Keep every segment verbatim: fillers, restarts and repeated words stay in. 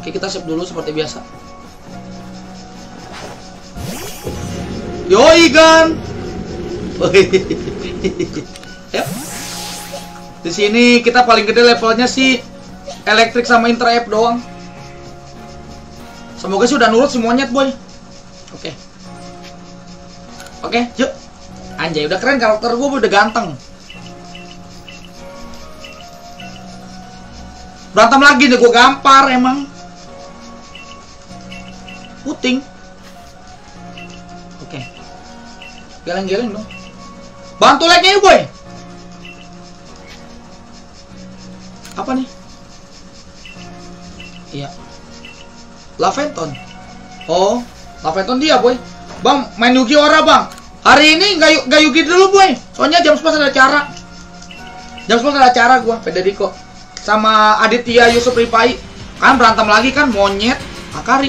Oke, kita save dulu seperti biasa. Yoi gan. Yuk. Di sini kita paling gede levelnya sih elektrik sama inter-app doang. Semoga sih udah nurut si monyet boy. Oke. Oke, yuk. Anjay, udah keren karakter gue, udah ganteng. Berantem lagi nih, gue gampar emang. Puting. Oke. Geleng-geleng dong. Bantu like-nya yuk boy. Apa nih? Iya. Laventon. Oh, Laventon dia boy. Bang, main Yugi ora bang? Hari ini nggak nggak Yugi dulu boy. Soalnya jam sebelas ada acara. Jam sebelas ada acara gua, Pedadiko sama Aditya Yusuf Ripai. Kan berantem lagi kan, monyet Akari.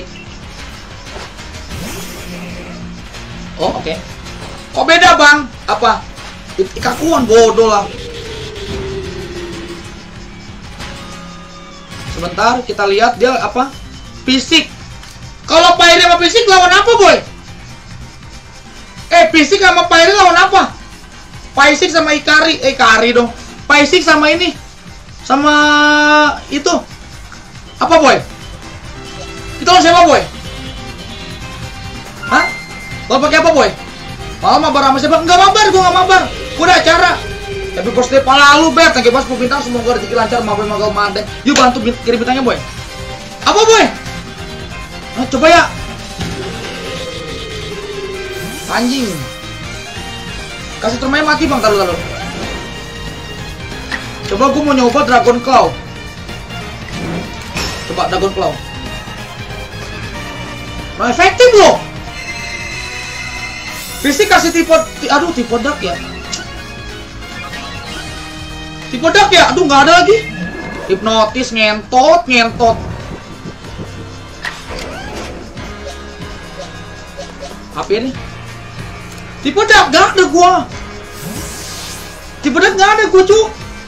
Oh oke. Okay. Kok beda bang? Apa? Ikakuan bodoh lah. Sebentar kita lihat dia apa? Fisik. Kalau Pyre sama fisik lawan apa boy? Eh fisik sama Pyre lawan apa? Fisik sama Ikari, eh Ikari dong. Fisik sama ini, sama itu apa boy? Kita lawan siapa boy? Hah? Lawan pakai apa boy? Malah mabar sama siapa? Enggak mabar, gua nggak mabar. Gua udah acara. Tapi bos deh pala lu ber, thank you bos bintang, semoga rezeki lancar, maaf magal mantep. Yuk bantu kirim bintangnya boy. Apa boy? Nah, coba ya. Anjing. Kasih termain mati bang, taruh taruh. Coba gue mau nyoba Dragon Claw. Coba Dragon Claw. Nah efektif loh. Fisik kasih tipe, aduh tipe dark ya. Tipe dark ya, aduh nggak ada lagi. Hipnotis ngentot ngentot. Apa ini? Tipe dark nggak ada gua. Tipe dark nggak ada gua cu.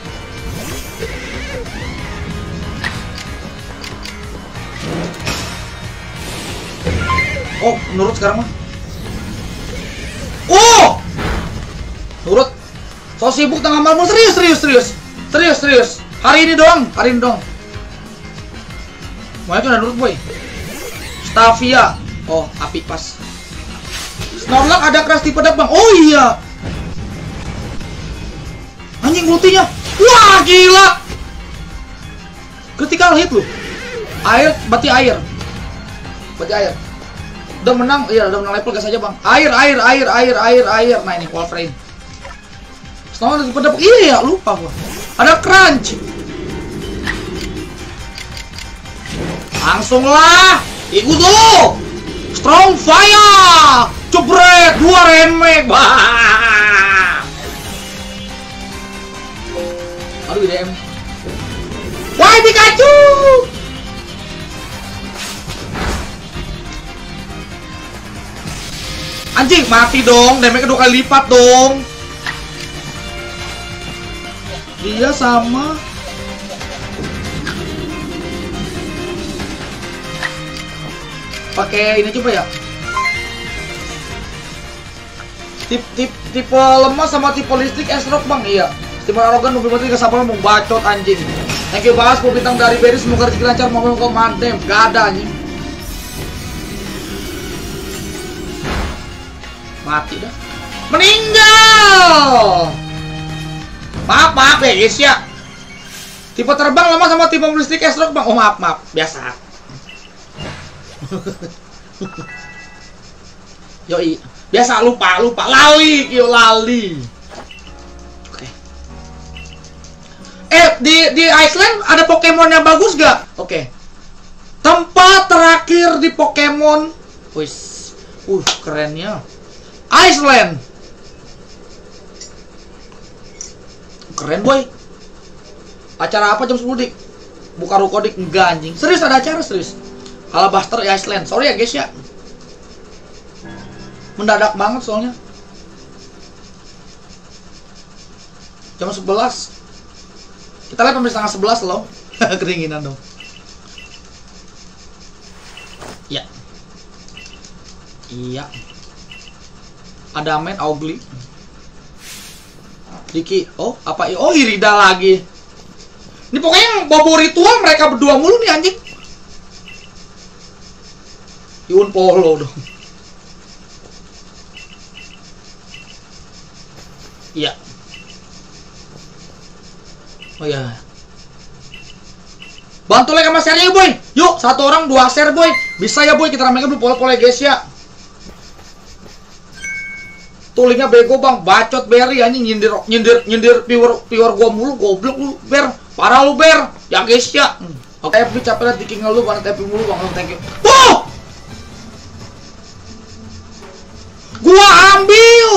Oh, nurut sekarang mah. Oh, nurut. So sibuk tengah malam, serius serius serius serius serius. Hari ini doang, hari ini doang. Mau itu udah nurut boy. Stavia. Oh, api pas. Snorlax ada keras tipe dark bang. Oh iya. Anjing ultinya. Wah gila. Critical hit lu. Air, berarti air. Berarti air. Udah menang, iya udah menang level gas aja bang. Air, air, air, air, air, air. Nah ini Wolverine. Snorlax tipe dark. Iya ya, lupa gua. Ada crunch. Langsung lah. Ikut dulu. Strong fire. Jebret, dua remake. Bah. Aduh D M. Wah Pikachu. Anjing mati dong, damage kedua kali lipat dong. Dia sama pakai ini coba ya. Tip tip tipe lemah sama tipe listrik S-Rock bang, iya. Tipe arogan mobil mati kesabaran mau bacot anjing. Thank you bahas mau bintang dari Berry, semoga rezeki lancar, mau kau mantep. Gak ada anjing. Mati dah. Meninggal. Maaf maaf ya guys ya. Tipe terbang lemah sama tipe listrik S-Rock bang. Oh maaf maaf, biasa. Yoi, biasa lupa lupa lali, kyo lali. Oke. Okay. Eh di di Iceland ada Pokemon yang bagus gak? Oke. Okay. Tempat terakhir di Pokemon. Wis, uh kerennya. Iceland. Keren boy. Acara apa jam sepuluh dik? Buka ruko dik? Enggak anjing. Serius ada acara serius. Alabaster Iceland. Sorry ya guys ya. Mendadak banget soalnya. Jam sebelas. Kita lihat sampai setengah sebelas loh. Kedinginan dong. Iya. Iya. Ada main Augli. Diki. Oh, apa? Oh, Irida lagi. Ini pokoknya yang bobo ritual mereka berdua mulu nih anjing. Yun Polo dong. Iya. Oh ya. Bantu like sama share ya boy. Yuk, satu orang dua share boy. Bisa ya boy, kita ramekan dulu pola-pola guys ya. Tulingnya bego bang, bacot Berry anjing nyindir nyindir nyindir viewer viewer gua mulu, goblok lu Ber. Parah lu Ber. Ya guys ya. Oke, F B capek liat di king lu banget F B mulu bang, thank you. Wow! Gua ambil.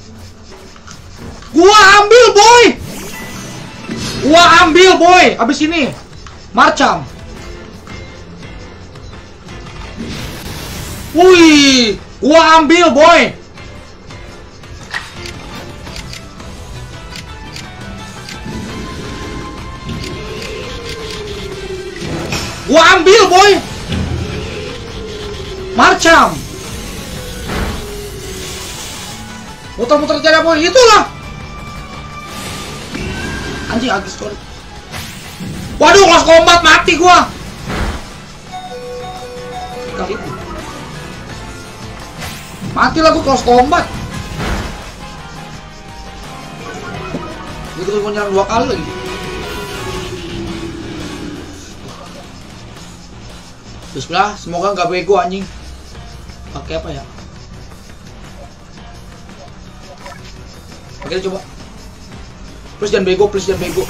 Gua ambil boy. Gua ambil boy. Abis ini Marcham. Wih, gua ambil boy. Gua ambil boy. Marcham. Muter-muter aja boy, itulah. Anjing agis sorry. Waduh, kelas combat mati gua. Kali itu. Mati lah gua kelas combat. Gitu gua nyerang dua kali lagi. Bismillah, semoga nggak bego anjing. Pakai apa ya? Oke, coba. Please jangan bego, please jangan bego.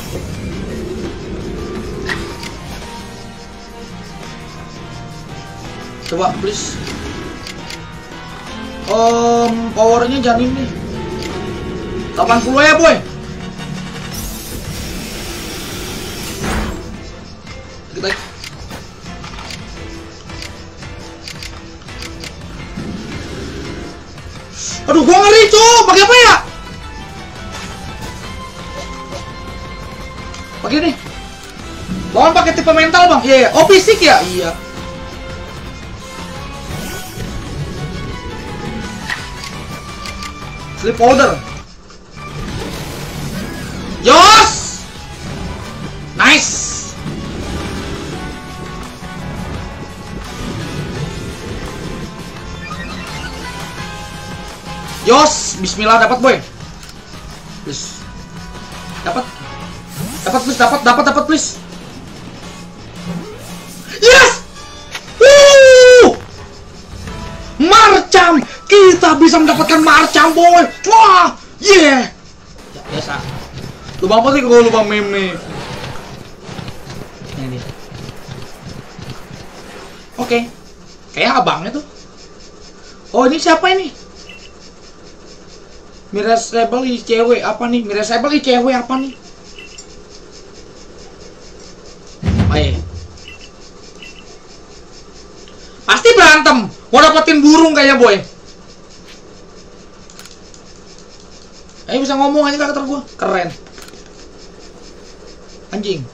Coba, please. Um, powernya jangan ini. delapan puluh ya, boy. Kita. Aduh, gua ngeri, cok. Pakai apa ya? Pakai nih. Lawan pakai tipe mental, Bang. Iya, yeah, yeah. Oh, fisik ya? Iya. Sleep powder. Yos. Nice. Yos, bismillah dapat boy. Please. Dapat. Dapat please, dapat, dapat, dapat please. Yes! Woo! Marcham, kita bisa mendapatkan Marcham boy. Wah, yeah. Ya, biasa. Lubang apa sih kalau lubang meme? Ini dia. Oke. Kayak abangnya tuh. Oh, ini siapa ini? Mirasable I C W apa nih? Mirasable I C W apa nih? Ayo. Pasti berantem. Mau dapetin burung kayaknya boy. Ayo bisa ngomong aja karakter gua. Keren. Anjing.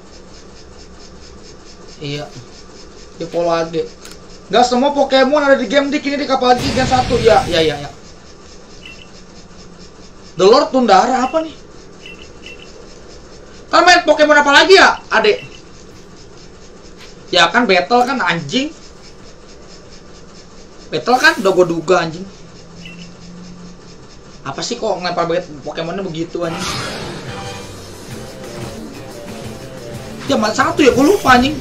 Iya. Di follow aja. Gak semua Pokemon ada di game dik ini di kapal G Gen satu. Ya, ya, ya, ya. The Lord Tundara apa nih? Kan main Pokemon apa lagi ya, adek? Ya kan battle kan anjing. Battle kan udah gue duga anjing. Apa sih kok ngelempar banget Pokemonnya begitu anjing? Ya mal satu ya, gue lupa anjing.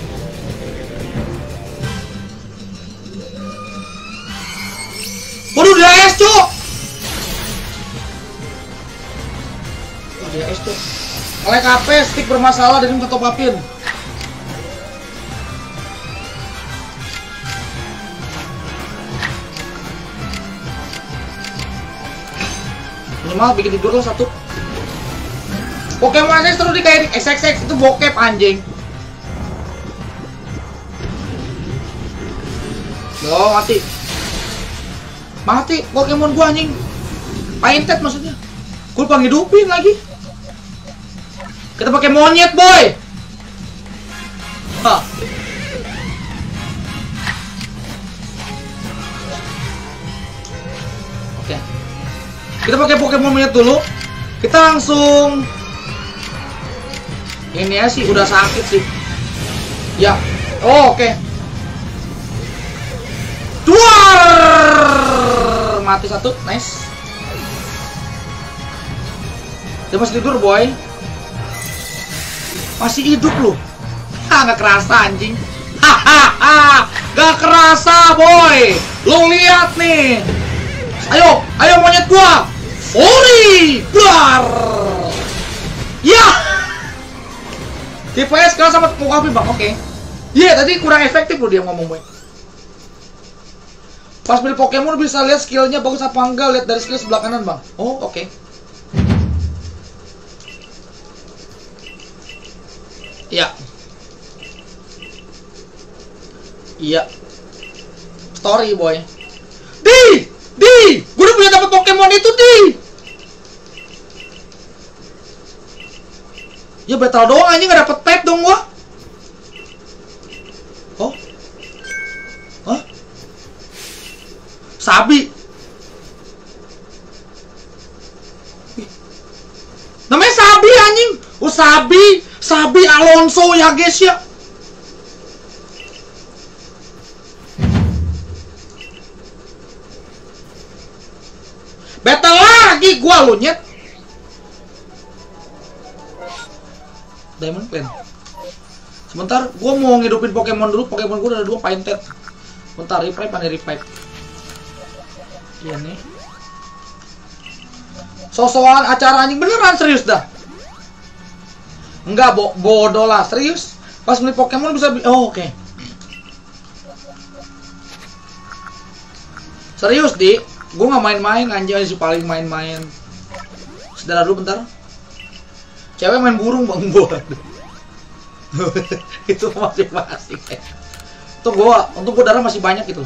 Waduh, dia es cuk. Ya es tuh. Oleh K P stick bermasalah dan minta top upin. Minimal bikin tidur lo satu. Pokemon S terus di kayak X X X itu bokep anjing. Loh, mati. Mati Pokemon gua anjing. Painted maksudnya. Gua pengen hidupin lagi. Kita pakai monyet, boy. Hah. Kita pakai Pokemon monyet dulu. Kita langsung ini ya sih udah sakit sih. Ya. Oh, oke. Okay. Duar! Mati satu. Nice. Dia masih tidur, boy. Masih hidup loh. Ah, nggak kerasa anjing. Hahaha. Gak kerasa, boy. Lo lihat nih. Ayo, ayo monyet gua. Ori, duar. Ya. D P S kalah sama tepung api, Bang. Oke. Okay. Iya, yeah, tadi kurang efektif loh dia ngomong, boy. Pas beli Pokemon bisa lihat skillnya bagus apa enggak, lihat dari skill sebelah kanan, Bang. Oh, oke. Okay. Iya. Iya. Story, boy. Di! Di! Gue udah punya dapat Pokemon itu, Di! Ya battle doang aja nggak dapet pet dong gua. Oh? Hah? Sabi. Namanya Sabi anjing. Oh, Sabi, Sabi Alonso ya guys ya. Battle lagi gua lu nyet. Diamond Clan. Sebentar, gua mau ngidupin Pokemon dulu. Pokemon gua ada dua painted. Bentar, revive mana revive. Iya nih. Sosokan acara anjing beneran serius dah. Enggak, bo bodoh lah, serius. Pas beli Pokemon bisa oh, oke. Okay. Serius, Di. Gue nggak main-main anjay, sih paling main-main. Saudara dulu bentar. Cewek main burung, Bang, buat. Itu masih masih. Tuh gua, untuk gua darah masih banyak gitu.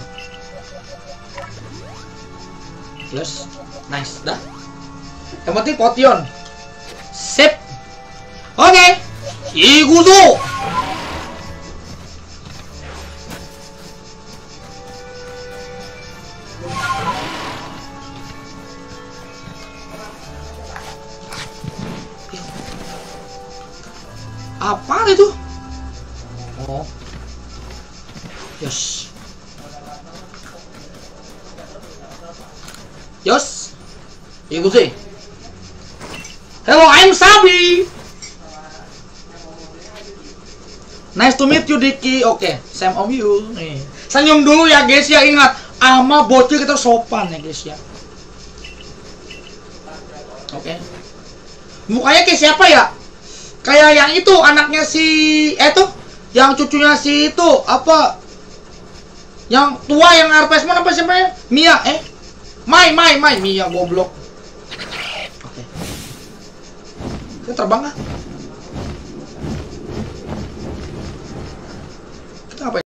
Yes, nice, dah. Yang penting potion. Sip. Oke. Okay. Iguzo. Apa itu? Oh. Yes. Yes. Ikuti. Hello, I'm Sabi. Nice to meet you, Diki. Oke, okay. Same on you. Nih. Senyum dulu ya, guys ya. Ingat, ama bocil kita sopan ya, guys ya. Oke. Okay. Mukanya kayak siapa ya? Kayak yang itu anaknya si eh tuh yang cucunya si itu apa yang tua yang R P S mana apa siapa Mia eh Mai Mai Mai Mia goblok. Oke. Kita terbang ah. Kita ngapain?